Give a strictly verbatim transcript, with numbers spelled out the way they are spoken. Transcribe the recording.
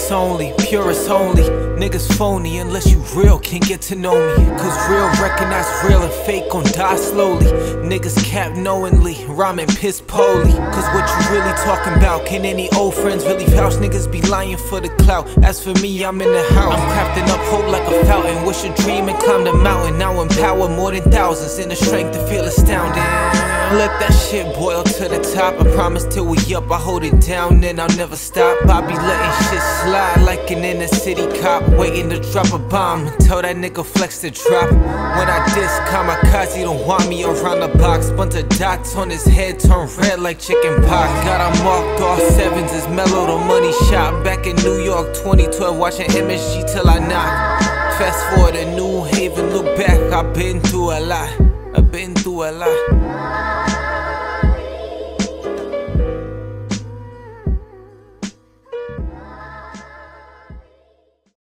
Purest only, purest only. Niggas phony unless you real, can't get to know me. Cause real recognize real and fake gon' die slowly. Niggas cap knowingly, rhyming piss poly. Cause what you really talking about? Can any old friends really vouch? Niggas be lying for the clout. As for me, I'm in the house, I'm crafting up hope like a fountain. Wish a dream and climb the mountain. Now empower more than thousands in the strength to feel astounding. Let that shit boil to the top. I promise till we up, I hold it down and I'll never stop. I be letting shit slide like an inner city cop, waiting to drop a bomb until that nigga flex to drop. When I diss kamikaze, don't want me around the box. Bunch of dots on his head turn red like chicken pox. Got I marked all sevens, it's mellow, the money shot. Back in New York twenty twelve, watching M S G till I knock. Fast forward to New Haven, look back, I've been through a lot. I've been through a lot.